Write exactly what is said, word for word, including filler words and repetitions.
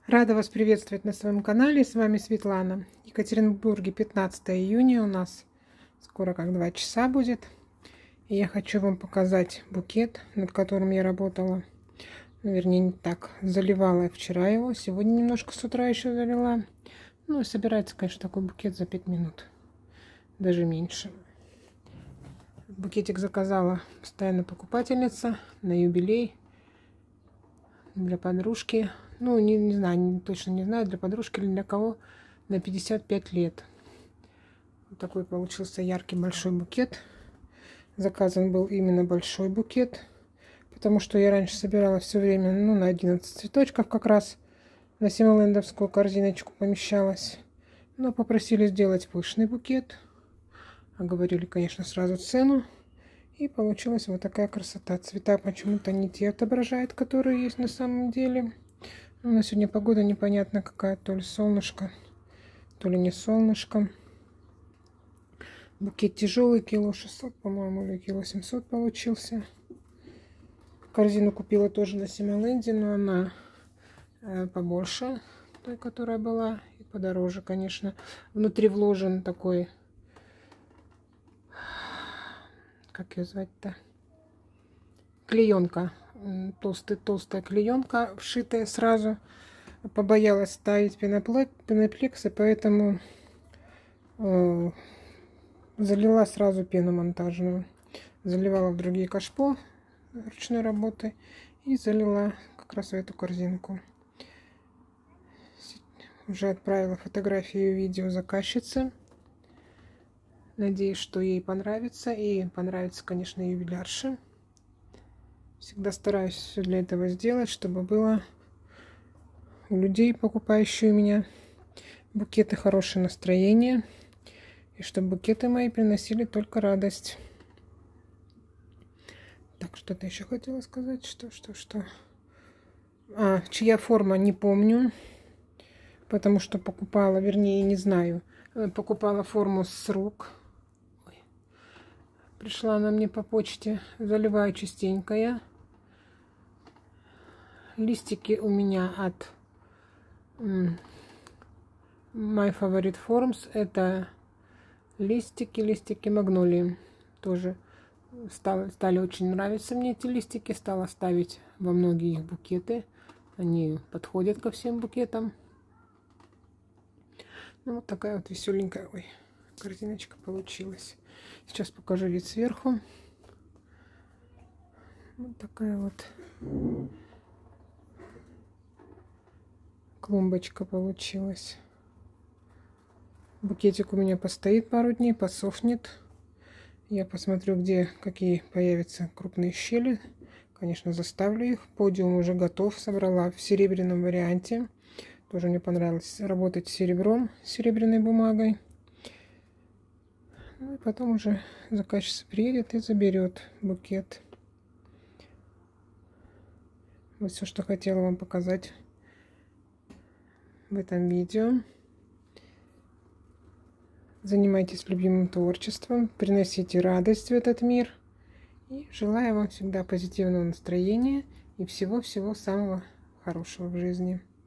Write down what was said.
Рада вас приветствовать на своем канале. С вами Светлана. В Екатеринбурге пятнадцатое июня. У нас скоро как два часа будет. И я хочу вам показать букет, над которым я работала. Ну, вернее, не так. Заливала я вчера его. Сегодня немножко с утра еще залила. Ну и собирается, конечно, такой букет за пять минут. Даже меньше. Букетик заказала постоянно покупательница на юбилей. Для подружки. Ну, не, не знаю, не, точно не знаю, для подружки или для кого, на пятьдесят пять лет. Вот такой получился яркий большой букет. Заказан был именно большой букет, потому что я раньше собирала все время, ну, на одиннадцать цветочков как раз, на симолендовскую корзиночку помещалась. Но попросили сделать пышный букет. Оговорили, конечно, сразу цену. И получилась вот такая красота. Цвета почему-то не те отображают, которые есть на самом деле. У нас сегодня погода непонятно какая, то ли солнышко, то ли не солнышко. Букет тяжелый, кило шестьсот, по-моему, или кило семьсот получился. Корзину купила тоже на Симоленде, но она э, побольше той, которая была, и подороже, конечно. Внутри вложен такой, как ее звать-то, клеенка. Толстая, толстая клеенка, вшитая сразу. Побоялась ставить пеноплексы, поэтому э, залила сразу пену монтажную. Заливала в другие кашпо ручной работы и залила как раз в эту корзинку. Уже отправила фотографию и видео заказчице. Надеюсь, что ей понравится. И понравится, конечно, юбилярше. Всегда стараюсь все для этого сделать, чтобы было у людей, покупающих у меня букеты, хорошее настроение. И чтобы букеты мои приносили только радость. Так, что-то еще хотела сказать. Что, что, что. А, чья форма, не помню. Потому что покупала, вернее, не знаю. Покупала форму с рук. Ой. Пришла она мне по почте. Заливаю частенько я. Листики у меня от My Favorite Forms. Это листики, листики магнолии. Тоже стали, стали очень нравиться мне эти листики. Стала ставить во многие их букеты. Они подходят ко всем букетам. Ну, вот такая вот веселенькая, ой, корзиночка получилась. Сейчас покажу вид сверху. Вот такая вот клумбочка получилась. Букетик у меня постоит пару дней, посохнет. Я посмотрю, где какие появятся крупные щели. Конечно, заставлю их. Подиум уже готов. Собрала в серебряном варианте. Тоже мне понравилось работать с серебром, с серебряной бумагой. Ну и потом уже заказчица приедет и заберет букет. Вот все, что хотела вам показать в этом видео. Занимайтесь любимым творчеством, приносите радость в этот мир. И желаю вам всегда позитивного настроения и всего-всего самого хорошего в жизни.